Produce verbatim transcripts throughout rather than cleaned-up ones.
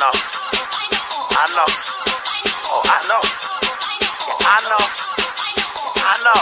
know, I know, oh I know, yeah, I know, I know,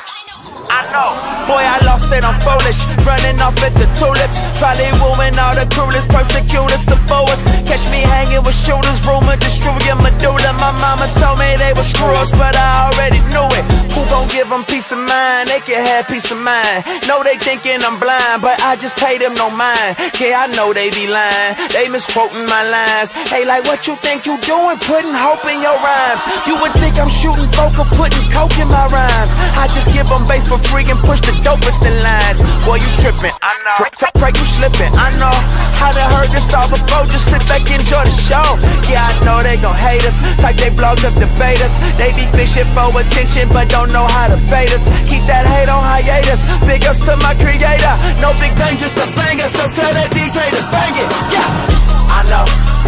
I know. Boy, I lost it, I'm foolish, running off at the tulips. Probably wooing all the cruelest, persecutors, the foes. Catch me hanging with shooters, rumor destroying medulla. My mama told me they were screws, but I already knew it. Who gon' give them peace of mind? They can have peace of mind. No, they thinking I'm blind, but I just pay them no mind. Yeah, I know they be lying, they misquoting my lines. Hey, like what you think you doing, putting hope in your rhymes? You would think I'm shooting vocal, putting coke in my rhymes. I just give them bass for free and push the dopest in lines. Boy, you tripping, I know. Pray, pray you slipping, I know. I done heard this all before, just sit back, enjoy the show. Yeah, I know they gon' hate us, type they blogs up, debate us. They be fishing for attention, but don't know how to bait us. Keep that hate on hiatus, big ups to my creator. No big bang, just a banger, so tell that D J to bang it. Yeah, I know,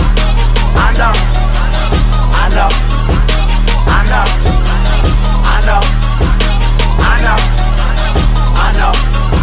I know, I know, I know, I know, I know, I know,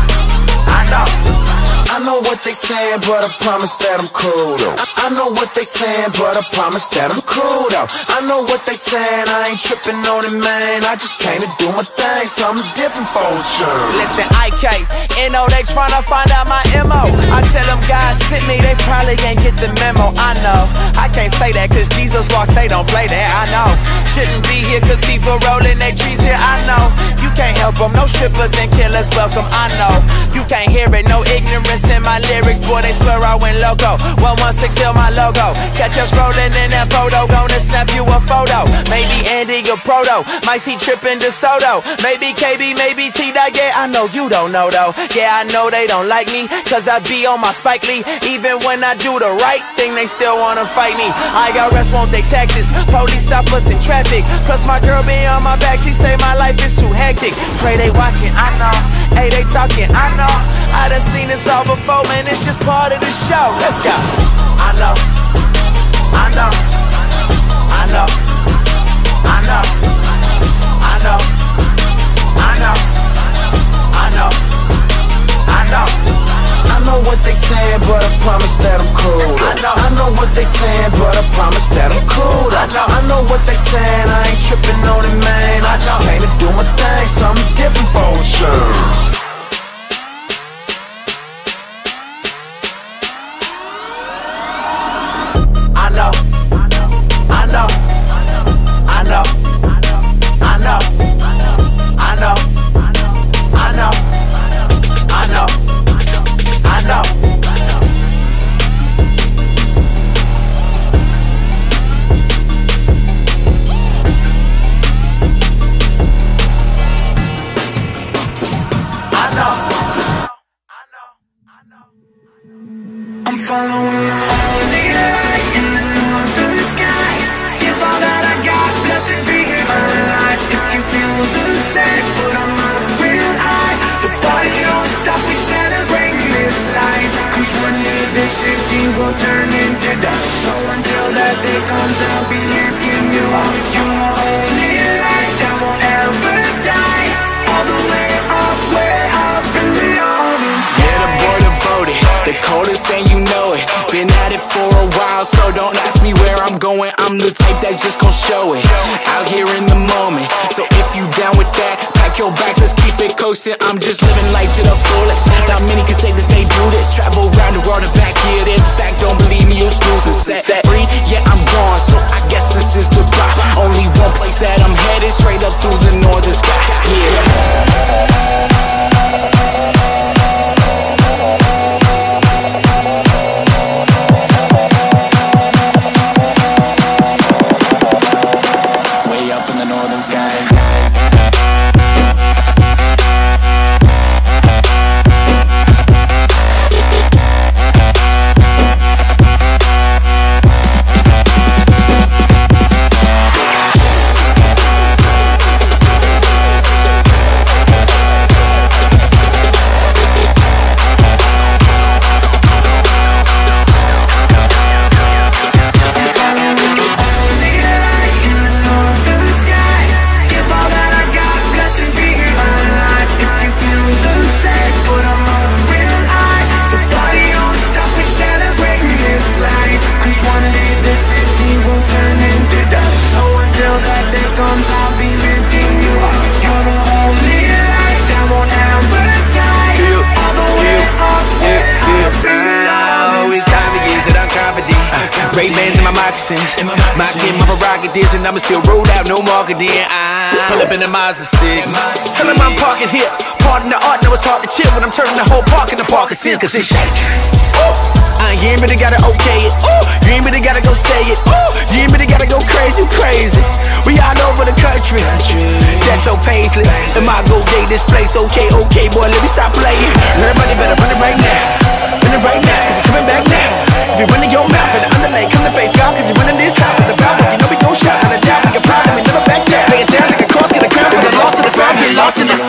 I know. I know what they saying, but I promise that I'm cool though. I, I know what they saying, but I promise that I'm cool though. I know what they saying, I ain't tripping on it, man. I just came to do my thing, something different for sure. Listen, I K, N O, they tryna find out my M O. I tell them God sent me, they probably ain't get the memo. I know, I can't say that cause Jesus walks, they don't play that. I know, shouldn't be here cause people rolling their trees here. I know, you can't help them, no strippers and killers welcome. I know, you can't hear it, no ignorance in my lyrics, boy, they swear I went loco. One one six still my logo. Catch us rolling in that photo, gonna snap you a photo. Maybe Andy or Proto, might see trippin' DeSoto. Maybe K B, maybe T-Dot, yeah, I know you don't know though. Yeah, I know they don't like me, cause I be on my Spike Lee. Even when I do the right thing, they still wanna fight me. I got rest, won't they taxes? Police stop us in traffic. Plus my girl be on my back, she say my life is too hectic. Pray they watching, I know. Hey, they talking, I know. I done seen this all before, man, it's just part of the show. Let's go. I know, I know, I know, I know, I know, I know, I know, I know. I know what they saying, but I promise that I'm cool. I know, I know what they saying, but I promise that I'm cool. I know, I know what they saying, I ain't tripping on it, man. I just came to do my thing, something different for sure. I know, I know, I know, I know, I know, I know, I know, I know. I'm following the only light in the north of the sky. Give all that I got, blessed be alive. If you feel the same, put on my real eye. The body don't stop, we celebrate this life. Cause one day this city will turn into dust. So until that day comes, I'll be lifting you up. You're the only light that won't ever die. All the way up, way up in the audience. Yeah, the boy devoted, the coldest and you know it. Been at it for a while, so don't ask me where I'm going. I'm the type that just gon' show it, out here in the moment. So if you down with that, pack your bags, let's keep it coasting. I'm just living life to the fullest. Not many can say that they do this. Travel around the world and back here, this fact, don't believe me, you'll snooze and set free. Yeah, I'm gone, so I guess this is goodbye. Only one place that I'm headed, straight up through the northern sky. Yeah. Ray-Bans in my moccasins, my game, my prerogative, and I'ma still roll out, no marketing. I pull up in the Mazda six, tell them I'm parking here. Pardon the art, know it's hard to chill when I'm turning the whole park into Parkinson's, cause it's shake. Uh, you ain't really gotta okay it. Ooh, you ain't really gotta go say it. Ooh, you ain't really gotta go crazy, you crazy. We all over the country. That's so Paisley. Am I go day this place? Okay, okay, boy, let me stop playing. Everybody better run it right now. Run it right now, cause it's coming back now. If you're running your mouth and the underlay, come to face God, cause you're running this house. The power, you know we gon' shot. On the down, we can fly, and we never back down. Lay it down, take a cross, get a crown, from the lost to the found, get lost in the.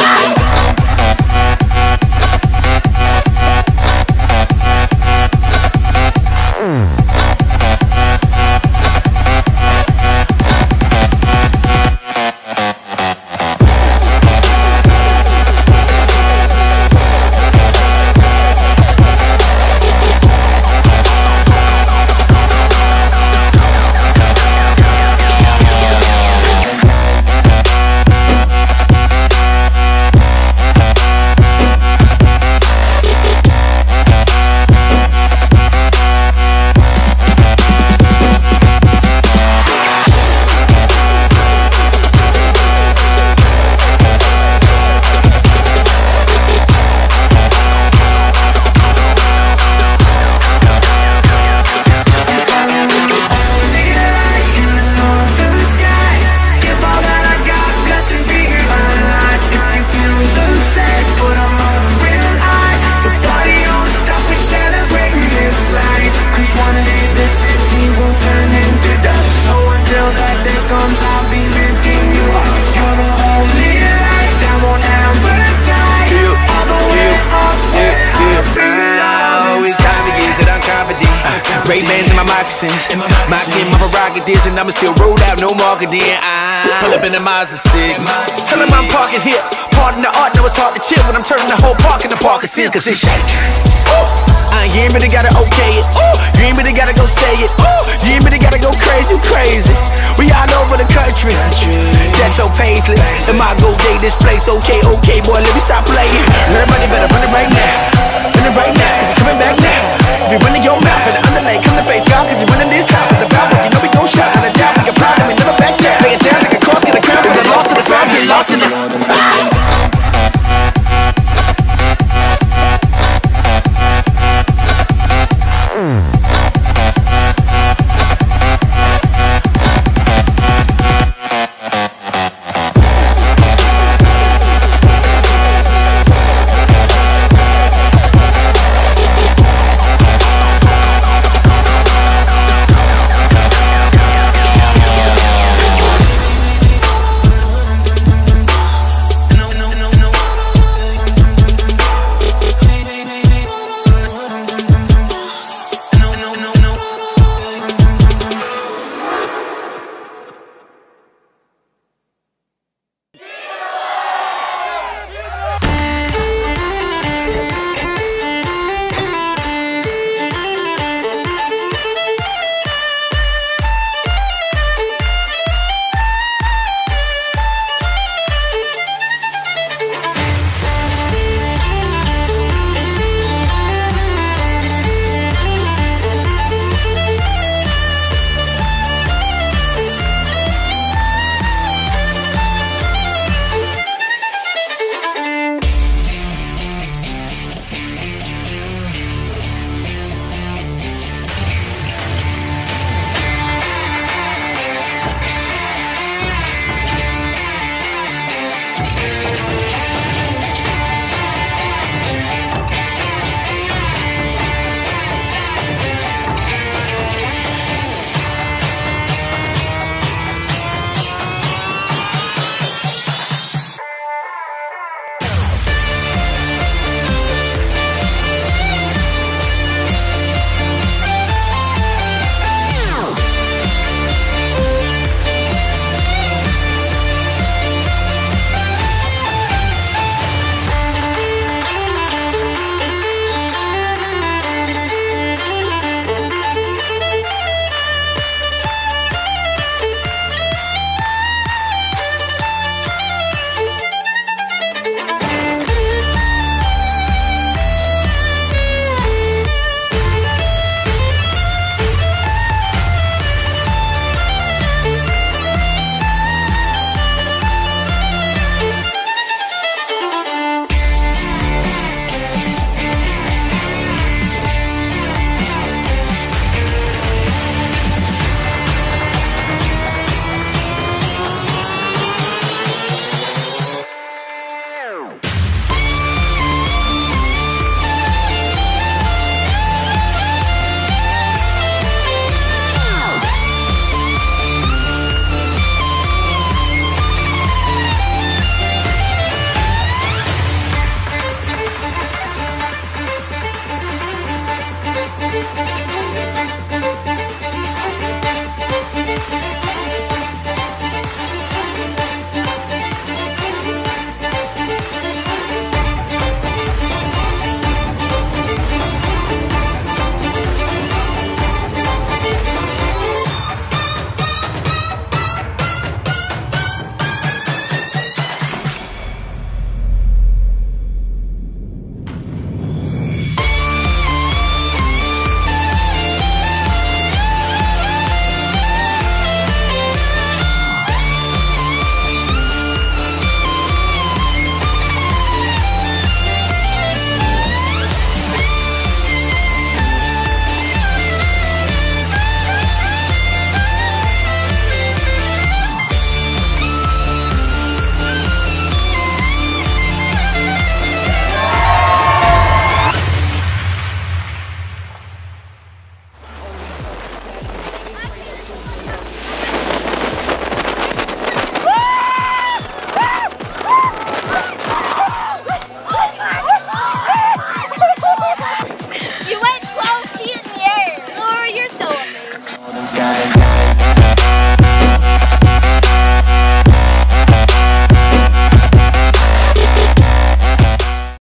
Ray-Bans in my moccasins, my game, my prerogatives, and I'ma still roll out, no marketing. I pull up in the Mazda six, tell them I'm parking here. Pardon the art, know it's hard to chill when I'm turning the whole park into Parkinson's, cause it's shake. Uh, you ain't really gotta okay it. Ooh, you ain't really gotta go say it. Ooh, you ain't really gotta go crazy, you crazy. We all over the country. That's so Paisley. Am I go day this place? Okay, okay, boy, let me stop playing. Everybody better run it right now. Run it right now.